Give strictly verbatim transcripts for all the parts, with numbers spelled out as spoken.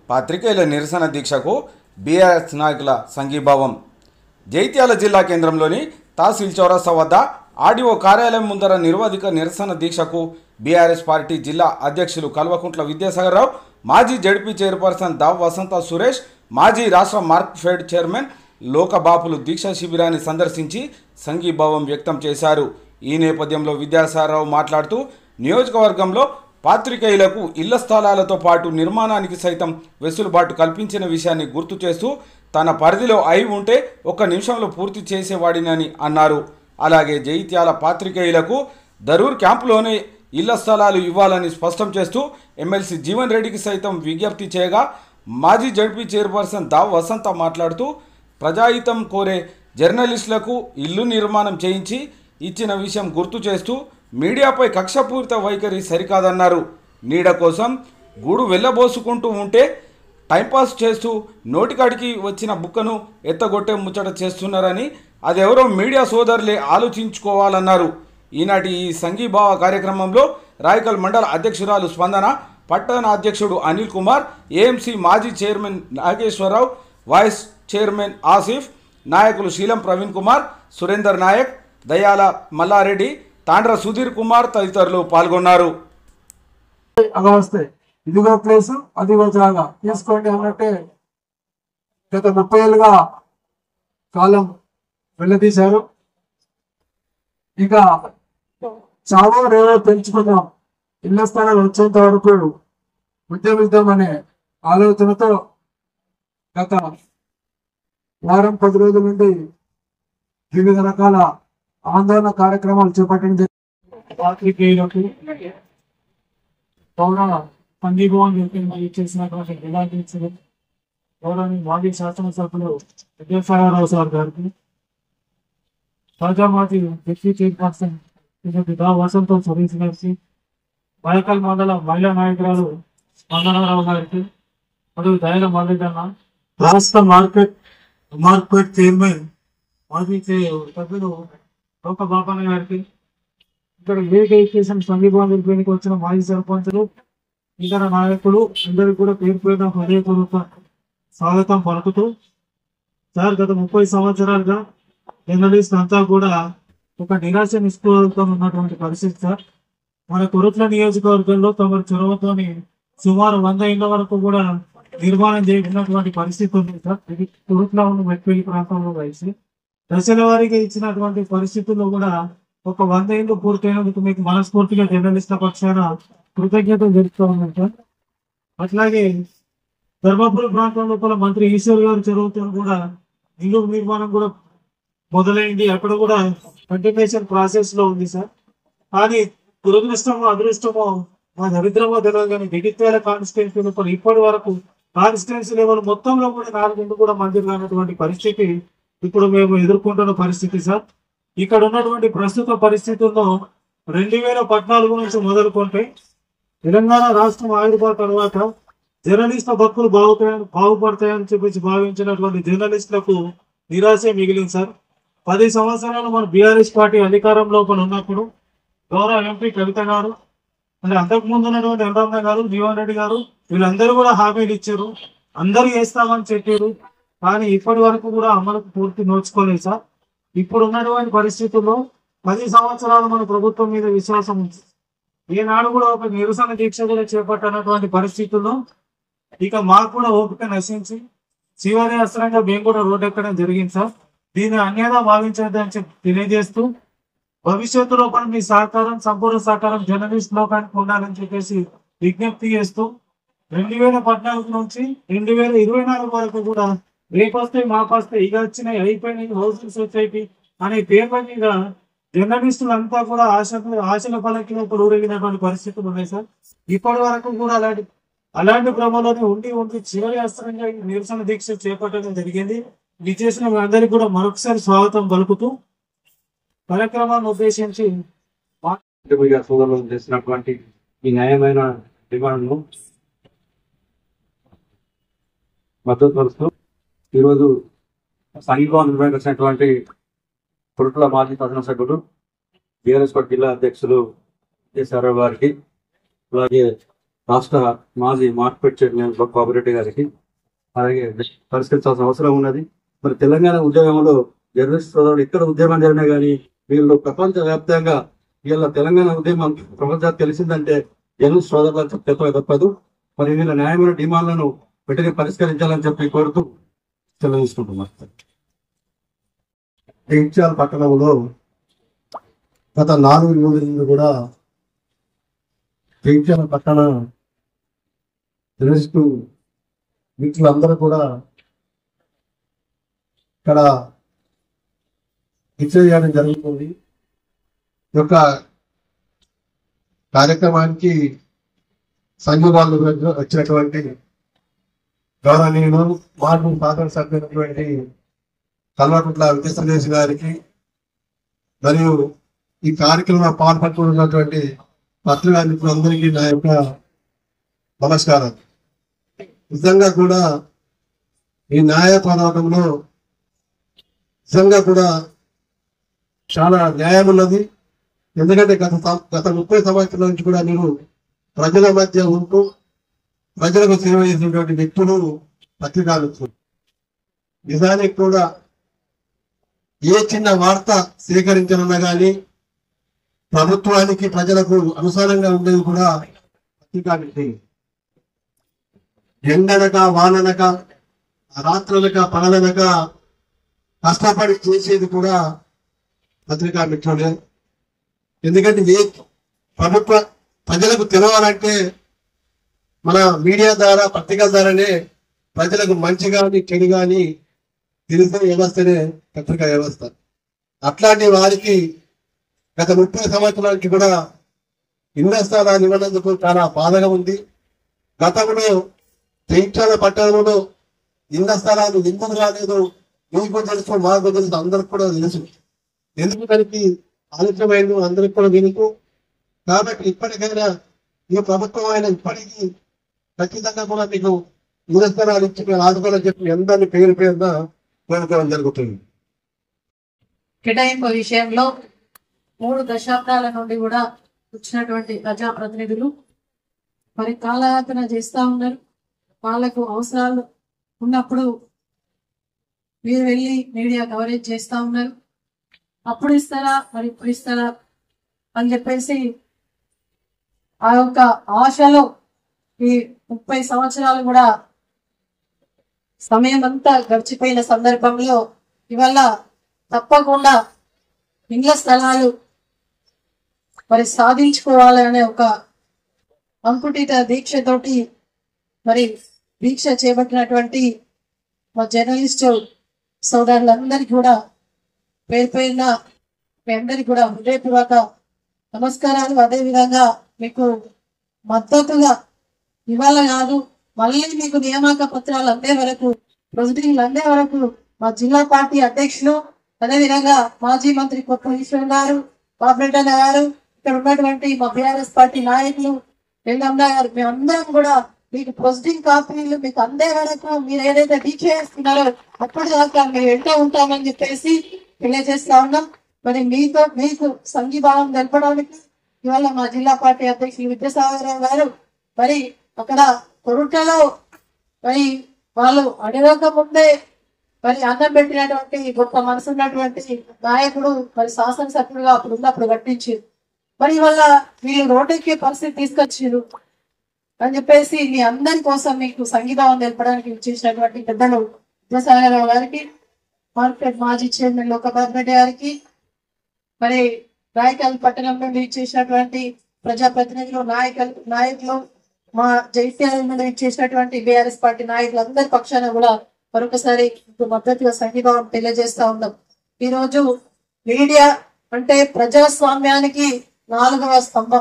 పాత్రికేయుల నిరసన దీక్షకు బీఆర్ఎస్ నాయకుల సంఘీభావం. జైత్యాల జిల్లా కేంద్రంలోని తహసీల్ చౌరస్తా వద్ద ఆర్డీఓ కార్యాలయం ముందర నిరవధిక నిరసన దీక్షకు బీఆర్ఎస్ పార్టీ జిల్లా అధ్యక్షులు కల్వకుంట్ల విద్యాసాగర్ రావు, మాజీ జడ్పీ చైర్పర్సన్ దావ్ వసంత సురేష్, మాజీ రాష్ట్ర మార్క్ఫెడ్ చైర్మన్ లోకబాపులు దీక్షా శిబిరాన్ని సందర్శించి సంఘీభావం వ్యక్తం చేశారు. ఈ నేపథ్యంలో విద్యాసాగర్ రావు మాట్లాడుతూ నియోజకవర్గంలో పాత్రికేయులకు ఇళ్ల స్థలాలతో పాటు నిర్మాణానికి సైతం వెసులుబాటు కల్పించిన విషయాన్ని గుర్తు చేస్తూ తన పరిధిలో అయి ఉంటే ఒక్క నిమిషంలో పూర్తి చేసేవాడినని అన్నారు. అలాగే జైత్యాల పాత్రికేయులకు దరూర్ క్యాంపులోనే ఇళ్ల స్థలాలు ఇవ్వాలని స్పష్టం చేస్తూ ఎమ్మెల్సీ జీవన్ రెడ్డికి సైతం విజ్ఞప్తి చేయగా మాజీ జడ్పీ చైర్పర్సన్ దావ్ వసంత మాట్లాడుతూ ప్రజాహితం కోరే జర్నలిస్టులకు ఇల్లు నిర్మాణం చేయించి ఇచ్చిన విషయం గుర్తు చేస్తూ మీడియాపై కక్షపూరిత వైఖరి సరికాదన్నారు. నీడ కోసం గూడు వెళ్ళబోసుకుంటూ ఉంటే టైంపాస్ చేస్తూ నోటికాడికి వచ్చిన బుక్కను ఎత్తగొట్టే ముచ్చట చేస్తున్నారని అదెవరో మీడియా సోదరులే ఆలోచించుకోవాలన్నారు. ఈనాటి ఈ సంఘీభావ కార్యక్రమంలో రాయకల్ మండల అధ్యక్షురాలు స్పందన, పట్టణ అధ్యక్షుడు అనిల్ కుమార్, ఏఎంసీ మాజీ chairman Nageswara Rao, vice chairman Asif, నాయకులు శీలం ప్రవీణ్ కుమార్, సురేందర్ నాయక్, దయాల మల్లారెడ్డి, తాండ్ర సుధీర్ కుమార్ తదితరులు పాల్గొన్నారు. ఇదిగో ప్లేసు అదిగో జాగా తీసుకోండి అన్నట్టే గత ముప్పై ఏళ్ళుగా కాలం వెళ్ళదీశారు. ఇక చావో రేవో పెంచుకుందాం, ఇళ్ల స్థలాలు వచ్చేంత వరకు ఉద్యమిద్దామనే ఆలోచనతో గత వారం పది రోజుల నుండి వివిధ రకాల ఆందోళన కార్యక్రమాలు చేపట్టడం పాత్రికేయులకు పౌర సంఘీభావం చేసినటువంటి జిల్లాధ్యక్షులు గౌరవనీయ మాజీ శాసనసభ్యులు విద్యాసాగర్ రావు సార్ గారికి, తాజా మాజీ డిప్యూటీ చైర్పర్సన్ దా వసంత సురేష్ గారికి, రాయకల్ మండల మహిళా నాయకురాలు స్పందనారావు గారికి, మరియు దయల మల్లికన్న, రాష్ట్ర మార్కెట్ మార్కెట్ చైర్మన్ మాజీ సభ్యులు లోక బాపన్న గారికి, ఇక్కడ వేదిక సంఘీభావం తెలిపేందుకు వచ్చిన మాజీ సర్పంచులు, ఇతర నాయకులు అందరికీ కూడా పేరు పేరున హృదయపూర్వక స్వాగతం పలుకుతూ, సార్ గత ముప్పై సంవత్సరాలుగా జర్నలిస్ట్ అంతా కూడా ఒక నిరాశ నిస్పృహలతో ఉన్నటువంటి పరిస్థితి సార్. మన కొరుట్ల నియోజకవర్గంలో తమ చొరవతోని సుమారు వంద ఇళ్ల వరకు కూడా నిర్మాణం చేయకున్నటువంటి పరిస్థితి ఉంది సార్. ఇది కొరుట్ల ఉన్న మెట్పల్లి ప్రాంతంలో కలిసి దశల వారీగా ఇచ్చినటువంటి పరిస్థితుల్లో కూడా ఒక వంద ఏళ్ళు పూర్తయినందుకు మీకు మనస్ఫూర్తిగా జర్నలిస్టుల పక్షాన కృతజ్ఞతలు తెలుపుతూ ఉన్నాం సార్. అట్లాగే ధర్మపురి ప్రాంతం లోపల మంత్రి ఈశ్వర్ గారు చదువుతూ కూడా ఇల్లు నిర్మాణం కూడా మొదలైంది, అక్కడ కూడా కంటిన్యూషన్ ప్రాసెస్ లో ఉంది సార్. కానీ దురదృష్టమో అదృష్టమో మా దరిద్రమో తెలియదు కానీ జగిత్యాల కాన్స్టిట్యున్సీ లోపల ఇప్పటి వరకు కాన్స్టిట్యున్సీ లెవెల్ మొత్తంలో కూడా నాలుగు కూడా మంజూరు కానటువంటి పరిస్థితి ఇప్పుడు మేము ఎదుర్కొంటున్న పరిస్థితి సార్. ఇక్కడ ఉన్నటువంటి ప్రస్తుత పరిస్థితుల్లో రెండు వేల పద్నాలుగు నుంచి మొదలుకుంటే తెలంగాణ రాష్ట్రం ఆవిర్భావ తర్వాత జర్నలిస్టుల బతుకులు బాగుతాయని బాగుపడతాయని చెప్పేసి భావించినటువంటి జర్నలిస్టులకు నిరాశే మిగిలింది సార్. పది సంవత్సరాలు మన బీఆర్ఎస్ పార్టీ అధికారం లోపల ఉన్నప్పుడు గౌరవ ఎంపీ కవిత గారు, అంటే అంతకుముందు ఉన్నటువంటి ఎన్రమ్మ గారు, జీవన్ రెడ్డి గారు వీళ్ళందరూ కూడా హామీలు ఇచ్చారు, అందరూ వేస్తామని చెప్పారు. కానీ ఇప్పటి వరకు కూడా అమలుకు పూర్తి నోచుకోలేదు సార్. ఇప్పుడు ఉన్నటువంటి పరిస్థితుల్లో పది సంవత్సరాలు మన ప్రభుత్వం మీద విశ్వాసం ఉంది, ఈనాడు కూడా ఒక నిరసన దీక్ష కూడా చేపట్టనటువంటి పరిస్థితుల్లో ఇక మాకు కూడా ఓపిక నశించి చివరి అస్త్రంగా మేము కూడా రోడ్డు ఎక్కడం జరిగింది సార్. దీన్ని అన్యాయంగా భావించదని చెప్పి తెలియజేస్తూ భవిష్యత్తులో కూడా మీ సహకారం సంపూర్ణ సహకారం జర్నలిస్ట్ లోకానికి ఉండాలని చెప్పేసి విజ్ఞప్తి చేస్తూ రెండు వేల పద్నాలుగు నుంచి రెండు వేల ఇరవై నాలుగు వరకు కూడా రేపు వస్తే మాకు వస్తే ఇక వచ్చినాయి అయిపోయినాయి హౌసింగ్ సొసైటీ అనే పేపర్ మీద జర్నలిస్టులు అంతా కూడా ఆశలు ఆశల పలకిలో ఊరేగినటువంటి పరిస్థితులు ఉన్నాయి సార్. ఇప్పటి వరకు కూడా అలాంటి అలాంటి క్రమంలోనే ఉండి ఉండి చివరి అస్త్రంగా నిరసన దీక్ష చేపట్టడం జరిగింది. ఇది చేసిన అందరికీ కూడా మరొకసారి స్వాగతం పలుకుతూ కార్యక్రమాన్ని ఉద్దేశించి సోదరులు చేసినటువంటి ఈ న్యాయమైన డిమాండ్ను మద్దతు పరుస్తూ ఈరోజు సంఘీభావం నిర్వహించినటువంటి కొరుట్ల మాజీ శాసనసభ్యులు బీఆర్ఎస్ పార్టీ జిల్లా అధ్యక్షులు విద్యాసాగర్ గారికి, అలాగే రాష్ట్ర మాజీ మార్కెట్ చైర్మన్ కోఆపరేటివ్ గారికి అలాగే పరిష్కరించాల్సిన అవసరం ఉన్నది. మరి తెలంగాణ ఉద్యమంలో జర్నలిస్ట్ సోదరులు ఎక్కడ ఉద్యమం జరిగినా కానీ వీళ్ళు ప్రపంచ వ్యాప్తంగా వీళ్ళ తెలంగాణ ఉద్యమం ప్రపంచానికి తెలిసిందంటే జర్నలిస్ట్ సోదరులు చెప్పక తప్పదు. మరి వీళ్ళ న్యాయమైన డిమాండ్లను వెంటనే పరిష్కరించాలని చెప్పి కోరుతూ సెలవు తీసుకుంటున్నారు. జగిత్యాల పట్టణంలో గత నాలుగు రోజుల నుండి కూడా జగిత్యాల పట్టణ జర్నలిస్టు మిత్రులందరూ కూడా ఇక్కడ దీక్ష చేయడం జరుగుతుంది. ఈ యొక్క కార్యక్రమానికి సంఘాలు వచ్చినటువంటి గౌరవనీయులు మార్పు సాధన సభ్యులైనటువంటి కల్వకుంట్ల వెంకటేశ్వర గారికి మరియు ఈ కార్యక్రమంలో పాల్పంచుకున్నటువంటి పత్రికా మిత్రులందరికీ నా యొక్క నమస్కారం. నిజంగా కూడా ఈ న్యాయ పోరాటంలో నిజంగా కూడా చాలా న్యాయం ఉన్నది. ఎందుకంటే గత గత ముప్పై సంవత్సరాల నుంచి కూడా మీరు ప్రజల మధ్య ఉంటూ ప్రజలకు సేవ చేసినటువంటి వ్యక్తులు పత్రికా మిత్రులు. నిజానికి కూడా ఏ చిన్న వార్త సేకరించాలన్నా కానీ ప్రభుత్వానికి ప్రజలకు అనుసారంగా ఉండేది కూడా పత్రికా మిత్రులు. ఎండనక వాననక రాత్రులక పగలనక కష్టపడి చేసేది కూడా పత్రికా మిత్రులే. ఎందుకంటే ఏ ప్రభుత్వ ప్రజలకు తెలవాలంటే మన మీడియా ద్వారా పత్రికా ద్వారానే ప్రజలకు మంచి కానీ చెడు కానీ తెలిసే వ్యవస్థనే పత్రికా వ్యవస్థ. అట్లాంటి వారికి గత ముప్పై సంవత్సరాలకి కూడా ఇళ్ల స్థలాన్ని ఇవ్వనందుకు చాలా బాధగా ఉంది. గతంలో జగిత్యాల పట్టణంలో ఇళ్ల స్థలాలు ఎందుకు రాలేదు మీకు తెలుసు, మాకు తెలుసు, అందరికి కూడా తెలుసు. ఎందుకు దానికి ఆలస్యమైంది అందరికి కూడా తెలుసు. కాబట్టి ఇప్పటికైనా ఈ ప్రభుత్వం అయినా ఇప్పటికీ ఖచ్చితంగా కూడా మీకు ఇళ్ల స్థలాలు ఇచ్చి మీరు ఆదుకోవాలని చెప్పి అందరినీ పేరు పేరున కోరుకోవడం జరుగుతుంది. కేటాయింపు విషయంలో మూడు దశాబ్దాల నుండి కూడా వచ్చినటువంటి ప్రజాప్రతినిధులు మరి కాలయాపన చేస్తూ ఉన్నారు. వాళ్ళకు అవసరాలు ఉన్నప్పుడు మీరు వెళ్ళి మీడియా కవరేజ్ చేస్తూ ఉన్నారు. అప్పుడు ఇస్తారా మరి ఇప్పుడు ఇస్తారా అని చెప్పేసి ఆ యొక్క ఆశలో ఈ ముప్పై సంవత్సరాలు కూడా సమయం అంతా గడిచిపోయిన సందర్భంలో ఇవాళ తప్పకుండా ఇండ్ల స్థలాలు మరి సాధించుకోవాలనే ఒక అంకుటిత దీక్షతోటి మరి దీక్ష చేపట్టినటువంటి మా జర్నలిస్టు సోదరులందరికీ కూడా పేరు పేరున మీ అందరికీ కూడా హృదయపూర్వక నమస్కారాలు. అదేవిధంగా మీకు మద్దతుగా ఇవాళ కాదు మళ్ళీ మీకు నియామక పత్రాలు అందే వరకు ప్రొసీడింగ్లు అందే వరకు మా జిల్లా పార్టీ అధ్యక్షులు అదేవిధంగా మాజీ మంత్రి కొత్త ఈశ్వర్ గారు, బాబరెడ్డి గారు, ఇక్కడ ఉన్నటువంటి మా బీఆర్ఎస్ పార్టీ నాయకులు వెంగమ్మ గారు, మేమందరం కూడా మీకు ప్రొసీడింగ్ కాపీలు మీకు అందే వరకు మీరు ఏదైతే దీక్ష చేస్తున్నారో అప్పుడు దాకా మీరు ఎంతో ఉంటామని చెప్పేసి తెలియజేస్తా ఉన్నాం. మరి మీతో మీకు సంఘీభావం తెలపడానికి ఇవాళ మా జిల్లా పార్టీ అధ్యక్షులు విద్యాసాగరరావు గారు మరి అక్కడ కొరుటలో మరి వాళ్ళు అడగక ముందే మరి అన్నం పెట్టినటువంటి గొప్ప మనసు ఉన్నటువంటి నాయకుడు మరి శాసనసభ్యుడుగా అప్పుడు ఉన్నప్పుడు కట్టించారు. మరి ఇవాళ వీళ్ళు రోడ్డెక్కే పరిస్థితి తీసుకొచ్చారు అని చెప్పేసి మీ అందరి కోసం మీకు సంఘీభావం తెలపడానికి చేసినటువంటి పెద్దలు విద్యాసాగరరావు గారికి, మార్కెట్ మాజీ చైర్మన్ లోకబాబరెడ్డి గారికి, మరి రాయకల్ పట్టణం నుండి చేసినటువంటి ప్రజాప్రతినిధులు నాయకులు నాయకులు మా జైత్యాల నుండి చేసినటువంటి బీఆర్ఎస్ పార్టీ నాయకులు అందరి పక్షాన కూడా మరొకసారి మద్దతుగా సంఘీభావం తెలియజేస్తా ఉన్నాం. ఈరోజు మీడియా అంటే ప్రజాస్వామ్యానికి నాలుగవ స్తంభం.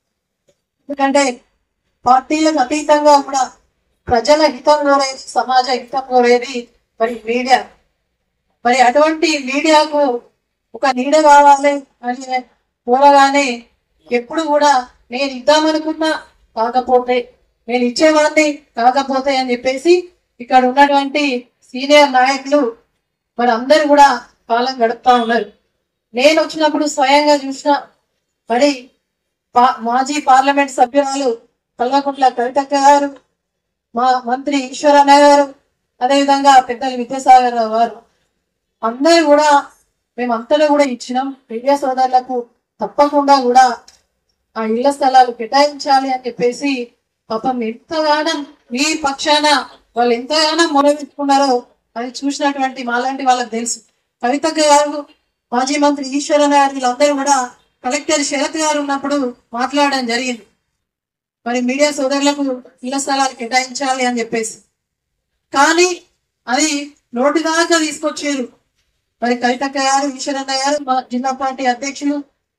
ఎందుకంటే పార్టీలకు అతీతంగా కూడా ప్రజల హితం కోరేది, సమాజ హితం కోరేది మరి మీడియా. మరి అటువంటి మీడియాకు ఒక నీడ కావాలి అని కోరగానే ఎప్పుడు కూడా నేను ఇద్దామనుకున్నా కాకపోతే, నేను ఇచ్చేవాడిని కాకపోతే అని చెప్పేసి ఇక్కడ ఉన్నటువంటి సీనియర్ నాయకులు మరి అందరు కూడా కాలం గడుపుతా ఉన్నారు. నేను వచ్చినప్పుడు స్వయంగా చూసిన మరి పా మాజీ పార్లమెంట్ సభ్యురాలు కల్వకుంట్ల కవితక్క గారు, మా మంత్రి ఈశ్వరన్న గారు, అదేవిధంగా పెద్దలు విద్యాసాగర్ రావు గారు అందరూ కూడా మేమంతలో కూడా ఇచ్చినాం. మీడియా సోదరులకు తప్పకుండా కూడా ఆ ఇళ్ల స్థలాలు కేటాయించాలి అని చెప్పేసి పాపం ఎంతగానో మీ పక్షాన వాళ్ళు ఎంతగానో మొరపెట్టుకున్నారో అది చూసినటువంటి మాలాంటి వాళ్ళకి తెలుసు. కవితక్క గారు, మాజీ మంత్రి ఈశ్వరన్న గారు వీళ్ళందరూ కూడా కలెక్టర్ శరత్ గారు ఉన్నప్పుడు మాట్లాడడం జరిగింది. మరి మీడియా సోదరులకు ఇళ్ల స్థలాలు కేటాయించాలి అని చెప్పేసి, కానీ అది నోటి దాకా తీసుకొచ్చారు. మరి కవితక్క గారు, ఈశ్వరన్న గారు మా జిల్లా పార్టీ అధ్యక్షులు,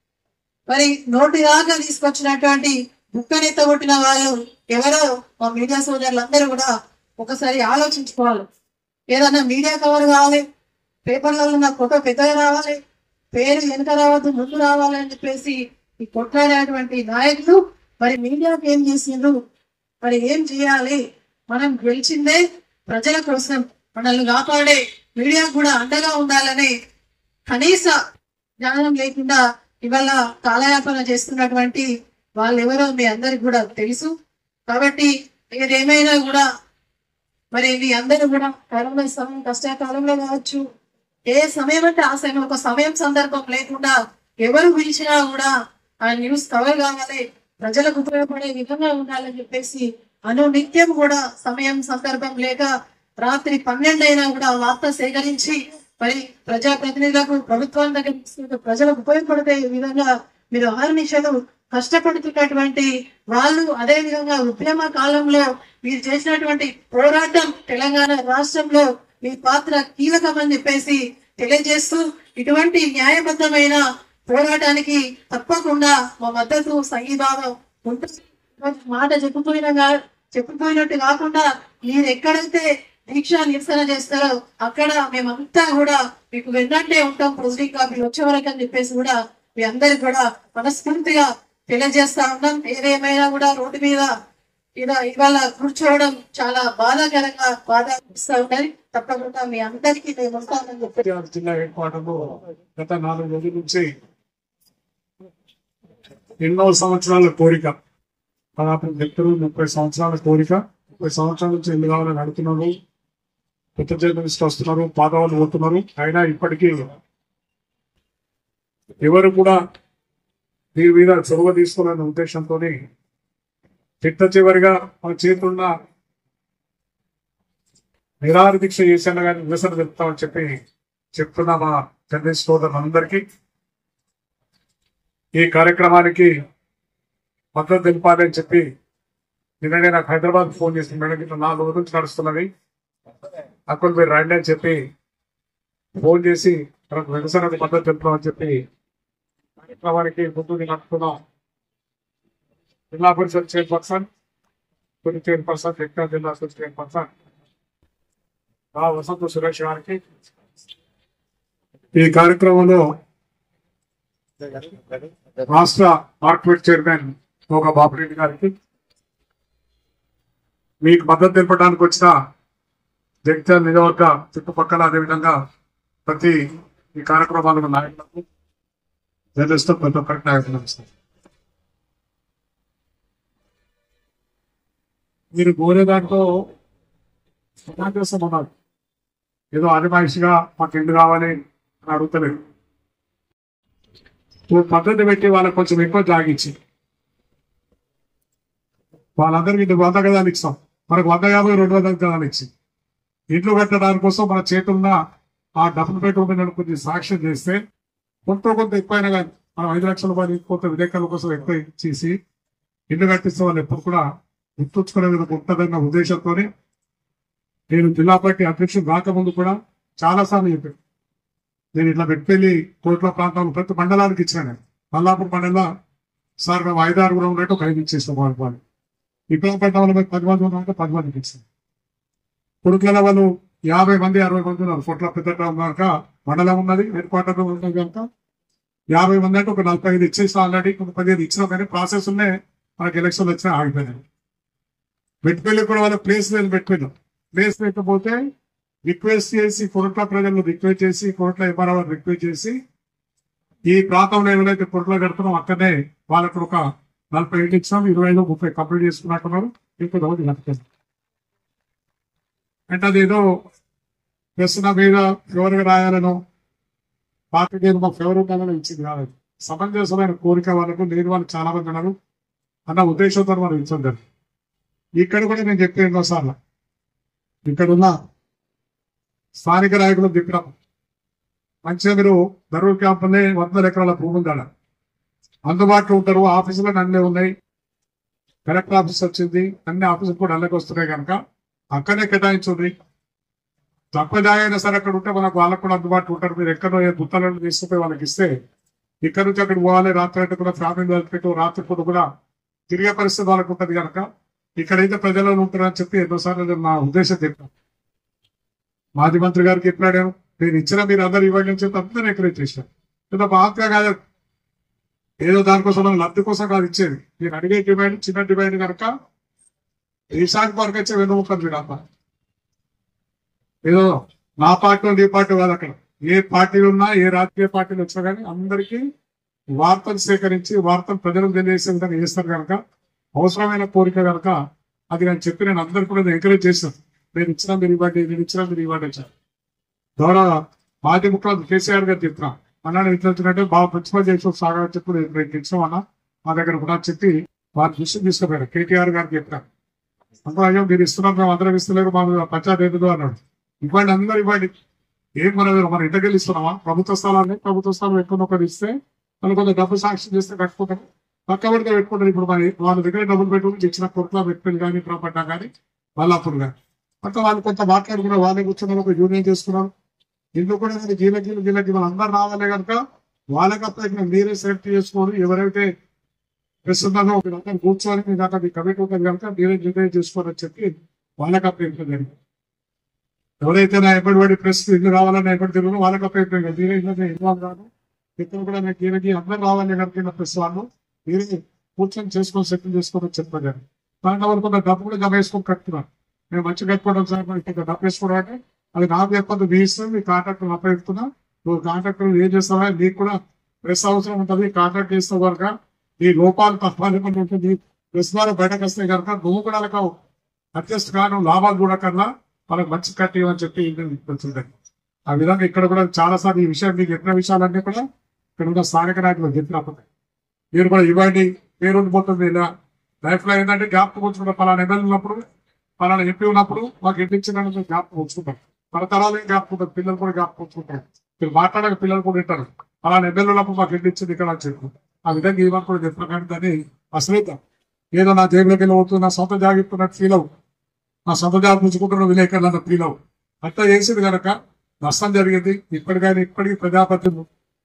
మరి నోటి దాకా తీసుకొచ్చినటువంటి బుక్కనెత్త కొట్టిన వాళ్ళు ఎవరో మా మీడియా సోదరులందరూ కూడా ఒకసారి ఆలోచించుకోవాలి. ఏదన్నా మీడియా కవర్ కావాలి, పేపర్లలో నా ఫోటో పెద్దగా రావాలి, పేరు వెనుక రావద్దు ముందు రావాలి అని చెప్పేసి ఈ కొట్లాడేటువంటి నాయకులు మరి మీడియాకి ఏం చేసిండ్రు, మరి ఏం చేయాలి? మనం గెలిచిందే ప్రజల కోసం, మనల్ని కాపాడే మీడియాకు కూడా అండగా ఉండాలని కనీస జ్ఞానం లేకుండా ఇవాళ కాలయాపన చేస్తున్నటువంటి వాళ్ళు ఎవరో మీ అందరికి కూడా తెలుసు. కాబట్టి ఏదేమైనా కూడా మరి మీ అందరూ కూడా కరోనా సమయం కష్టకాలంలో కావచ్చు, ఏ సమయం అంటే ఆ సమయం, ఒక సమయం సందర్భం లేకుండా ఎవరు పిలిచినా కూడా ఆ న్యూస్ కవర్ కావాలి, ప్రజలకు ఉపయోగపడే విధంగా ఉండాలని చెప్పేసి అనునిత్యం కూడా సమయం సందర్భం లేక రాత్రి పన్నెండు అయినా కూడా వార్త సేకరించి మరి ప్రజాప్రతినిధులకు ప్రభుత్వం దగ్గర ప్రజలకు ఉపయోగపడే విధంగా మీరు అహర్నిశలు కష్టపడుతున్నటువంటి వాళ్ళు, అదే విధంగా ఉద్యమ కాలంలో మీరు చేసినటువంటి పోరాటం తెలంగాణ రాష్ట్రంలో మీ పాత్ర కీలకమని చెప్పేసి తెలియజేస్తూ ఇటువంటి న్యాయబద్ధమైన పోరాటానికి తప్పకుండా మా మద్దతు సంఘీభావం ఉంటుంది. మాట చెప్పుపోయినగా చెప్పుపోయినట్టు కాకుండా మీరు ఎక్కడైతే దీక్ష నిరసన చేస్తారో అక్కడ మేమంతా కూడా మీకు వెన్నంటే ఉంటాం, ప్రొసీడింగ్ కాపీ వచ్చే వరకు అని చెప్పేసి కూడా మీ అందరికి కూడా మనస్ఫూర్తిగా తెలియజేస్తా ఉన్నాం. ఏదేమైనా కూడా రోడ్డు మీద ఇలా ఇవాళ కూర్చోవడం చాలా బాధాకరంగా బాధ ఇస్తా ఉన్నది. తప్పకుండా మీ అందరికీ మేము ఉంటామని చెప్పి జిల్లా హెడ్ క్వార్టర్ లో గత నాలుగు రోజుల నుంచి ఎన్నో సంవత్సరాల కోరిక, దాదాపు వ్యక్తులు ముప్పై సంవత్సరాల కోరిక, ముప్పై సంవత్సరాల నుంచి ఎన్ని కావాలని అడుగుతున్నారు, కొత్త జర్నలిస్ట్ వస్తున్నారు, పాత వాళ్ళు పోతున్నారు. అయినా ఇప్పటికీ ఎవరు కూడా దీని మీద చొరవ తీసుకోవాలనే ఉద్దేశంతో చిట్ట చివరిగా మన చేతున్న నిరాహార దీక్ష చేశాను కానీ నిరసన చెప్తామని చెప్పి చెప్తున్న మా జర్నలిస్ట్ సోదరులందరికీ ఈ కార్యక్రమానికి మద్దతు తెలిపాలని చెప్పి నిన్ననే నాకు హైదరాబాద్ ఫోన్ చేసిన మేడం ఇట్లా నాలుగు రోజుల నుంచి నడుస్తున్నది, అక్కడ మీరు రండి అని చెప్పి ఫోన్ చేసి మనకు నిరసనకు మద్దతు తెలుపుతామని చెప్పి కార్యక్రమానికి ముందుకు నడుపుతున్నాం. జిల్లా పరిషత్ చైర్పర్సన్, కొన్ని చైర్పర్సన్, టెక్నికల్ జిల్లా చైర్పర్సన్ రా వసంత సురేష్ గారికి, ఈ కార్యక్రమంలో రాష్ట్ర మార్కెట్ చైర్మన్ ఒక బాపురెడ్డి గారికి, మీకు మద్దతు తెలపడానికి వచ్చిన జగిత్యాల నియోజకవర్గ చుట్టుపక్కల అదేవిధంగా ప్రతి ఈ కార్యక్రమాలకు నాయకులకు జర్నలిస్ట్ ప్రతి ఒక్కరికి నాయకులు ఇస్తారు. మీరు కోరే దాంట్లో సమావేశం ఉన్నారు, ఏదో ఆదివాయిషిగా మాకు ఎండు కావాలి అని అడుగుతలేదు. పద్ధతి పెట్టి వాళ్ళకి కొంచెం ఎక్కువ జాగించి వాళ్ళందరికీ వంద గదాలు ఇస్తాం, మనకు వంద యాభై రెండు వందల గదాలు ఇచ్చి ఇంట్లో కట్టడానికి కోసం మన చేతున్న ఆ డబుల్ బెడ్రూమ్ మీద కొంచెం సాక్ష్యం చేస్తే కొంత కొంత ఎక్కువైనా కానీ మనం ఐదు లక్షల రూపాయలు కొంత విలేకరుల కోసం ఎక్కువ చేసి ఇల్లు కట్టిస్తే వాళ్ళు ఎప్పుడు కూడా గుర్తుంచుకునే విధంగా ఉంటుందన్న ఉద్దేశంతో నేను జిల్లా పార్టీ అధ్యక్షుడు రాకముందు కూడా చాలా సార్లు చెప్పాను. నేను ఇట్లా పెట్టుకెళ్ళి కోట్ల ప్రాంతాలు ప్రతి మండలానికి ఇచ్చాను. నేను మల్లాపూర్ మండలంలో సార్ మేము ఐదు ఆరుగురు ఉన్నట్టు ఒక ఐదు ఇచ్చేస్తాం వాళ్ళ వాళ్ళు, ఇక్కడ పట్టణంలో మేము పది మంది ఉన్నామంటే పది మందికి ఇచ్చాం. కొడుకుల వాళ్ళు యాభై మంది అరవై మంది ఉన్నారు. కోట్ల పెద్ద కనుక మండలం ఉన్నది, హెడ్ క్వార్టర్ ఉన్నది కనుక యాభై మంది అంటే ఒక నలభై ఐదు ఇచ్చేస్తాం. ఆల్రెడీ కొంత పదిహేను ఇచ్చినాం కానీ ప్రాసెస్ ఉన్నాయి, మనకి ఎలక్షన్లు వచ్చినా ఆగిపోయినాయి. పెట్టుకెళ్ళి కూడా వాళ్ళ ప్లేస్ నేను పెట్టుకున్నాం. ప్లేస్ పెట్టకపోతే రిక్వెస్ట్ చేసి కొరట్ల ప్రజలను రిక్వెస్ట్ చేసి కొరట్ల ఎంఆర్ఓ రిక్వెస్ట్ చేసి ఈ ప్రాంతంలో ఏమైతే కొరట్ల కడుతున్నాం అక్కడనే వాళ్ళకు ఒక నలభై ఐదు ఇచ్చాం, ఇరవై ఐదు ముప్పై కంప్లీట్ చేసుకున్నట్టున్నారు. ఇప్పుడు రోజు కట్టలేదు అంటే అదేదో ప్రశ్న మీద ఎవరికి రాయాలను పార్టీ మీద మాకు ఎవరు ఉండాలని ఇచ్చింది కాదు. సమంజసమైన కోరిక వాళ్ళకు లేని వాళ్ళు చాలా మంది ఉన్నారు అన్న ఉద్దేశంతో మనం ఇచ్చింది. ఇక్కడ కూడా నేను చెప్పాను ఎన్నోసార్లు, ఇక్కడున్న స్థానిక నాయకులు చెప్పినాం మంచిగా మీరు దరూర్ క్యాంపులే వందల ఎకరాల భూములు దాడ అందుబాటులో ఉంటారు. ఆఫీసులో అన్నీ ఉన్నాయి, కలెక్టర్ ఆఫీస్ వచ్చింది, అన్ని ఆఫీసులు కూడా అల్లకి వస్తున్నాయి కనుక అక్కడనే కేటాయించుంది. తక్కువ అయినా సరే అక్కడ ఉంటే మనకు వాళ్ళకు కూడా అందుబాటులో ఉంటారు. మీరు ఎక్కడో గుత్తలను తీసుకుపోయి వాళ్ళకి ఇస్తే ఇక్కడ నుంచి అక్కడ పోవాలి, రాత్రి అంటే కూడా ఫ్యామిలీ వెళ్ళిపెట్టు రాత్రి పూట కూడా తిరిగే పరిస్థితి వాళ్ళకు ఉంటుంది కనుక ఇక్కడైతే ప్రజలలో ఉంటారని చెప్పి ఎన్నోసార్లు నా ఉద్దేశం చెప్పాను. మాజీ మంత్రి గారికి చెప్పాడు, నేను ఇచ్చిన మీరు అందరు ఇవ్వండి అని చెప్పి అందరూ ఎంకరేజ్ చేశాను. లేదా బాగా కాదు, ఏదో దానికోసం మనం లబ్ధి కోసం కాదు ఇచ్చేది. నేను అడిగే డిమాండ్ చిన్న డిమాండ్ కనుక దేశానికి వరకు వచ్చే వెన్నుముక్కలు మీరు అమ్మ. ఏదో నా పార్టీ నీ పార్టీ కాదు, అక్కడ ఏ పార్టీలు ఉన్నా ఏ రాజకీయ పార్టీలు వచ్చినా కానీ అందరికీ వార్తలు సేకరించి వార్తలు ప్రజలకు తెలియజేసే విధంగా చేస్తారు కనుక అవసరమైన కోరిక కనుక అది నేను చెప్పి నేను అందరికీ కూడా ఎంకరేజ్ చేస్తాను. నేను ఇచ్చినా మీరు ఇవ్వండి, నేను ఇచ్చినా మీరు ఇవ్వండి వచ్చాను. ద్వారా మాజీ ముఖ్యమంత్రి కేసీఆర్ గారు చెప్తున్నా అన్నాడు ఇట్లా వచ్చినట్టే బాగా ప్రిన్సిపల్ చేసి సాగా చెప్పి నేను ఇచ్చామన్నా మా దగ్గర కూడా చెప్పి వారి దృష్టి తీసుకుపోయారు. కేటీఆర్ గారికి చెప్పారు, అంటే అయ్యో మీరు ఇస్తున్నారు మేము అందరం ఇస్తలేరు, మా పంచాయతీ ఎందుకు అన్నాడు. ఇవ్వండి అందరూ ఇవ్వండి, ఏం మన మన ఇంటికెళ్ళి ఇస్తున్నామా? ప్రభుత్వ స్థలాన్ని ప్రభుత్వ స్థలం ఎక్కువ ఒకటి ఇస్తే మనం కొంత డబ్బు సాక్ష్యం చేస్తే కట్టుకుంటారు, పక్క పడితే పెట్టుకుంటారు. ఇప్పుడు మరి వాళ్ళ దగ్గర డబ్బులు పెట్టుకుని ఇచ్చిన కొట్ల పెట్టుకుని కానీ ప్రాపర్టీ కానీ వాళ్ళ అప్పుడు కానీ అంటే వాళ్ళు కొంత మాట్లాడుకున్నారు, వాళ్ళే కూర్చున్నారు, ఒక యూనియన్ చేసుకున్నారు. ఇందుకు కూడా నేను గీల గీల గీలకి వాళ్ళు అందరు రావాలి కనుక వాళ్ళకి అప్పుడు మీరే సెలెక్ట్ చేసుకోవాలి. ఎవరైతే ప్రస్తుతంగా ఒక కూర్చొని మీ దాకా మీ కమిటీ ఉంటుంది కనుక మీరే నిర్ణయం చేసుకోవాలని చెప్పి వాళ్ళకి అప్పగించడం జరిగింది. ఎవరైతే నా ఎప్పటి వాడి ప్రెస్ ఇల్లు రావాలని ఎప్పటి తిరుగులో వాళ్ళకి అప్పగించారు. మీరే ఇల్లు ఇన్వాల్వ్ కాదు, ఇక్కడ కూడా నాకు గీలకి అందరు రావాలి కనుక ప్రెస్ వాళ్ళు మీరే కూర్చొని చేసుకొని సెటిల్ చేసుకోవాలని చెప్పారు. దాంట్లో వాళ్ళు కొంత డబ్బు కూడా జమ వేసుకొని కట్టుకున్నారు. మేము మంచి కట్టుకోవడం సార్ మనకి డబ్బు వేసుకోవడం అంటే అది నాకు చెప్పదు, మీ ఇష్టం. మీ కాంట్రాక్టర్ అప్పగిస్తున్నా, నువ్వు కాంట్రాక్టర్ ఏం చేస్తావా, నీకు కూడా ప్రెస్ అవసరం ఉంటుంది. కాంట్రాక్ట్ చేస్తావు కనుక నీ లోపాలు తప్పాలి ఉంటుంది, ప్రెస్ ద్వారా బయటకు వస్తాయి కనుక నువ్వు కూడా వాళ్ళకు అడ్జస్ట్ కాను, లాభాలు కూడా కన్నా వాళ్ళకి మంచి కట్టి అని చెప్పి తెలుస్తుంది. ఆ విధంగా ఇక్కడ కూడా చాలా సార్లు ఈ విషయం మీకు చెప్పిన విషయాలన్నీ కూడా ఇక్కడ ఉన్న స్థానిక నాయకులు చెప్పినప్పుడు మీరు కూడా ఇవ్వండి. పేరు ఉండిపోతుంది ఇలా లైఫ్ లో ఏంటంటే జ్ఞాపకం ఉంచుకుంటారు. పలానా ఎమ్మెల్యే ఉన్నప్పుడు పలానా ఎంపీ ఉన్నప్పుడు మాకు ఎంపీ ఇచ్చిన జ్ఞాపకం ఉంచుకుంటారు. మన తరాలు ఏం జ్ఞాపకుంటారు, పిల్లలు కూడా జ్ఞాపకం ఉంచుకుంటారు. మీరు మాట్లాడక పిల్లలు కూడా వింటారు, పలానా ఎమ్మెల్యే ఉన్నప్పుడు మాకు ఎంపీ ఇచ్చింది ఇక్కడ అని చెప్పి ఆ విధంగా ఇవ్వని కూడా చెప్పిన కానీ దాన్ని అశ్రద్ధ ఏదో నా జేబులోకి వెళ్ళి అవుతుంది, నా సొంత జాగిస్తున్నట్టు ఫీల్ అవు, నా సొంత జాబ్ పుచ్చుకుంటున్న విలేకరులు అన్న ఫీల్ అవు. అట్లా చేసేది కనుక నష్టం జరిగింది. ఇప్పటికైనా ఇప్పటికీ ప్రజాప్రతినిధులు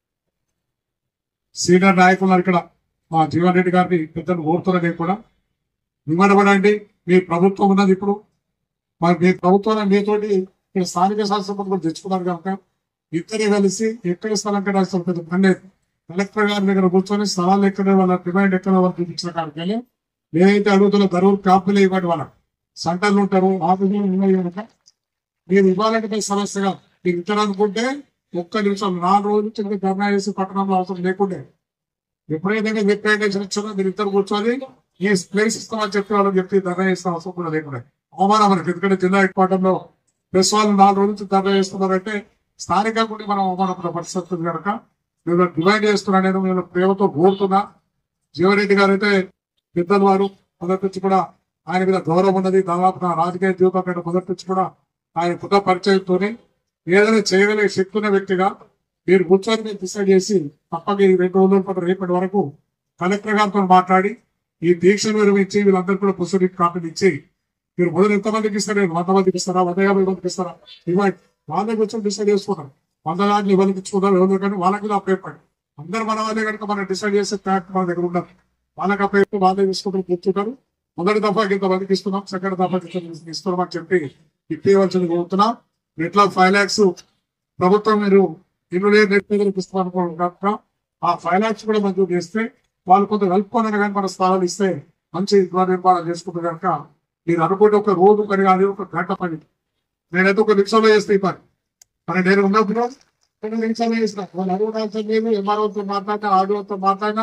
సీనియర్ నాయకులు ఇక్కడ మా జీవన్ రెడ్డి గారిని పెద్దలు కోరుతున్నది కూడా నిమ్మడబడండి. మీ ప్రభుత్వం ఉన్నది ఇప్పుడు, మరి మీ ప్రభుత్వం మీతోటి ఇక్కడ స్థానిక శాసనసభ కూడా తెచ్చుకున్నారు కనుక ఇద్దరు కలిసి ఎక్కడ స్థలం కేటాయిస్తారు పెద్ద పని. కలెక్టర్ గారి దగ్గర కూర్చొని స్థలాలు ఎక్కడ వాళ్ళ డిమాండ్ ఎక్కడ వాళ్ళు చూపించిన కాడికి నేనైతే అడుగుతున్న ధరలు కాపులే ఇవ్వండి. వాళ్ళ సెంటర్లు ఉంటారు, ఆఫీసులు ఉన్నాయి కనుక మీరు ఇవ్వాలంటే సమస్యగా మీరు ఇచ్చారనుకుంటే ఒక్క నిమిషం నాలుగు రోజుల నుంచి ధర్నా చేసి పట్టణంలో అవసరం లేకుండే ఎప్పుడైతే రిప్రజెంటేషన్ ఇచ్చారో మీరు ఇద్దరు కూర్చొని ఈ ప్లేస్ ఇస్తామని చెప్పి వాళ్ళకి చెప్తే ధర్నా చేసిన అవసరం కూడా లేకుండా అవమానం మనకి. ఎందుకంటే జిల్లా హెడ్ క్వార్టర్ లో ప్రెస్ వాళ్ళు నాలుగు రోజుల నుంచి ధర్నా చేస్తున్నారంటే స్థానికంగా కూడా మనం అవమానపడే పరిస్థితి ఉంది కనుక మేము డిమాండ్ చేస్తున్నా. నేను నేను ప్రేమతో కోరుతున్నా. జీవరెడ్డి గారు అయితే పెద్దలు వారు మొదటి నుంచి కూడా ఆయన మీద గౌరవం ఉన్నది. దాదాపు నా రాజకీయ జీవితం కంటే మొదటి నుంచి కూడా ఆయన పుట్ట పరిచయంతోనే ఏదైనా చేయగలిగే శక్తి ఉన్న వ్యక్తిగా మీరు కూర్చొని మీరు డిసైడ్ చేసి తప్పక ఈ రెండు రోజుల పాటు రేపటి వరకు కలెక్టర్ గారితో మాట్లాడి ఈ దీక్షను విరమించి వీళ్ళందరూ కూడా పుస్తక కాపీలు ఇచ్చి మీరు మొదలు ఎంతమందికి ఇస్తారు, వంద మందికి ఇస్తారా, వంద యాభై మందికి ఇస్తారా, ఇవ్వండి. వాళ్ళే కూర్చొని డిసైడ్ చేసుకుంటారు. వంద దాంట్లో ఎవరికి ఇచ్చుకుంటారు, ఎవరు కానీ వాళ్ళకి కూడా అప్పేపండి. అందరు మన వాళ్ళే కనుక మనం డిసైడ్ చేసే ఫ్యాక్ట్ మన దగ్గర ఉండదు. వాళ్ళకి అప్పేపు వాళ్ళే తీసుకుంటారు, కూర్చుంటారు. మొదటి దఫాకి ఇంతమందికి ఇస్తున్నాం, సెకండ్ దఫాకి ఇస్తున్నాం అని చెప్పి ఇప్పవలసింది కోరుతున్నాం. ఎట్లా ఫైవ్ ల్యాక్స్ ప్రభుత్వం మీరు ఇల్లు లేదు నెట్ మీద ఇస్తాం అనుకోవడం కనుక ఆ ఫైవ్ ల్యాక్స్ కూడా మంజూరు చేస్తే వాళ్ళు కొంత కలుపుకోనగా కానీ మన స్థలాలు ఇస్తే మంచి గృహ నిర్మాణం చేసుకుంటారు కనుక మీరు అనుకుంటే ఒక రోజు పని కాదు, ఒక గంట పని. నేనైతే ఒక నిమిషంలో చేస్తే ఈ పని మరి నేను ఉన్నప్పుడు రెండు నిమిషాలు చేసిన వాళ్ళు అడుగుదాల్సిన లేదు. ఎంఆర్ఓతో మాట్లాడినా, ఆర్డీఓతో మాట్లాడినా,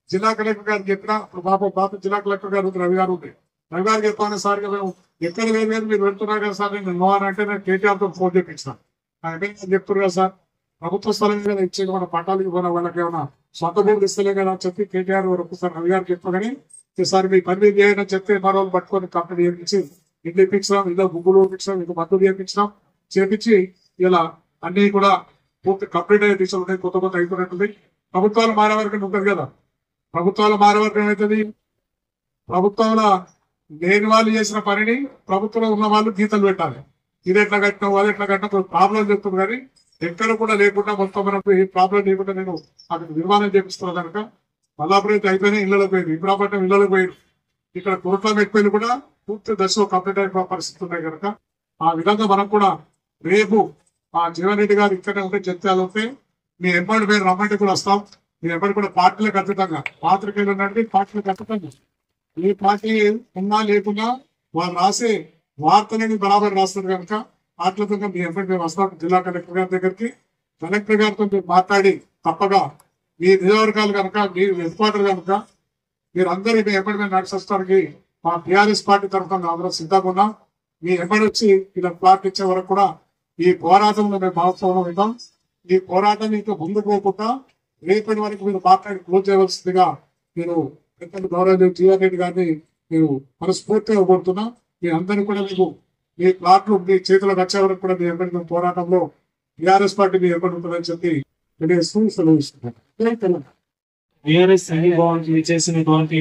జిల్లా కలెక్టర్ గారికి చెప్పినా ఇప్పుడు బాబు బాబు జిల్లా కలెక్టర్ గారు రవి గారు ఉంది రవి గారికి చెప్పాను సార్ మేము ఎక్కడ లేదు లేదు మీరు వెళ్తున్నారు కదా సార్ నేను నో అని అంటే నేను కేటీఆర్ తో ఫోన్ చేపించిన చెప్తున్నారు కదా సార్ ప్రభుత్వ స్థలం మీద ఇచ్చేది మన పట్టాలకి పోయిన వాళ్ళకి ఏమైనా సొంత భూములు ఇస్తలే కదా అని చెప్పి కేటీఆర్ ఒకసారి రవి గారికి చెప్పగానే ఈసారి మీ పని మీద చేయని చెప్తే మరో రోజు పట్టుకొని కంపెనీ చేయించి ఇల్లు ఇప్పించినాం ఇలా గుగ్గులు ఇప్పించినాం ఇంకా మందులు చేయించినాం చేపించి ఇలా అన్ని కూడా పూర్తి కంప్లీట్ అయ్యే దిశలు ఉంటాయి కొత్త కొత్త అయిపోయినట్టుంది ప్రభుత్వాలు మారే వరకు ఉంటుంది కదా ప్రభుత్వాలు మారే వరకు ఏమవుతుంది ప్రభుత్వాల లేని వాళ్ళు చేసిన పనిని ప్రభుత్వంలో ఉన్న వాళ్ళు గీతలు పెట్టాలి ఇది ఎట్లా కట్టినావు అది ఎట్లా కట్టినా ప్రాబ్లం చెప్తుంది కానీ ఎక్కడ కూడా లేకుండా మొత్తం మనకు ఏ ప్రాబ్లం లేకుండా నేను అక్కడ నిర్మాణం చేపిస్తున్నాను కనుక మల్లాపురం అయిపోయినా ఇళ్ళలో పోయింది ఇబ్రాపట్నం ఇళ్ళలో పోయింది ఇక్కడ కోట్ల ఎక్కువైనా కూడా పూర్తి దశలో కంప్లీట్ అయిపోయే పరిస్థితి ఉన్నాయి కనుక ఆ విధంగా మనం కూడా రేపు ఆ జీవన్ రెడ్డి గారు ఇక్కడే ఉంటే జత్యాలు ఉంటే మీ ఎంపటి పేరు రమ్మంటే కూడా వస్తాం మీ ఎంపటి కూడా పార్టీలకు అతీతంగా పాత్రికేయులు ఉన్నట్టు పార్టీలకు అతీతంగా ఏ పార్టీ ఉన్నా లేకున్నా వాళ్ళు రాసే వార్తలని బరాబర్ రాస్తారు కనుక పార్టీలతో మీ ఎంపటి మేము వస్తాం జిల్లా కలెక్టర్ గారి దగ్గరికి కలెక్టర్ గారితో మీరు మాట్లాడి తప్పగా మీ నియోజకవర్గాలు కనుక మీ హెడ్ క్వార్టర్ కనుక మీరు అందరూ మీ ఎంపటి మీద నడిచడానికి మా టీఆర్ఎస్ పార్టీ తరఫున అందరం సిద్ధంగా ఉన్నాం మీ ఎంపటి వచ్చి ఇలా ప్లాట్ ఇచ్చే వరకు కూడా ఈ పోరాటంలో మేము భాగస్వామ్యం ఉంటాం ఈ పోరాటాన్ని ఇంకా ముందుకు పోకుండా రేపటి వరకు మీరు మాట్లాడి క్లోజ్ చేయవలసిందిగా నేను పెద్దలు గౌరవ జీవన్ రెడ్డి గారిని నేను మనస్ఫూర్తిగా కోరుతున్నా మీ అందరినీ కూడా మీకు మీ ప్లాట్లు మీ చేతిలో వచ్చే వరకు కూడా మీ ఎంపటి పోరాటంలో టీఆర్ఎస్ పార్టీ మీ ఎంపటి ఉంటుందని చెప్పి తెలియజేస్తూ సెలవు ఇస్తున్నాను. బీఆర్ఎస్ సంఘీభావం చేసినటువంటి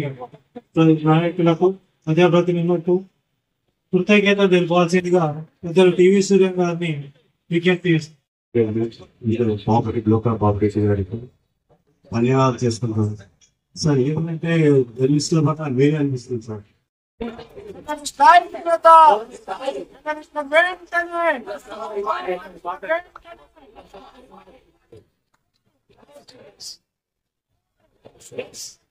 నాయకులకు ప్రజాప్రతినిధులకు కృతజ్ఞత తెలిపాల్సిందిగా పెద్దలు టీవీ సూర్యం గారిని విజ్ఞప్తి చేస్తారు. కోఆపరేటివ్ లోకల్ కోఆపరేషన్ గారికి ధన్యవాదాలు చేసుకుంటాం సార్. ఏమంటే లిస్ట్ లో మాత్రం వేరే అనిపిస్తుంది సార్. Yes.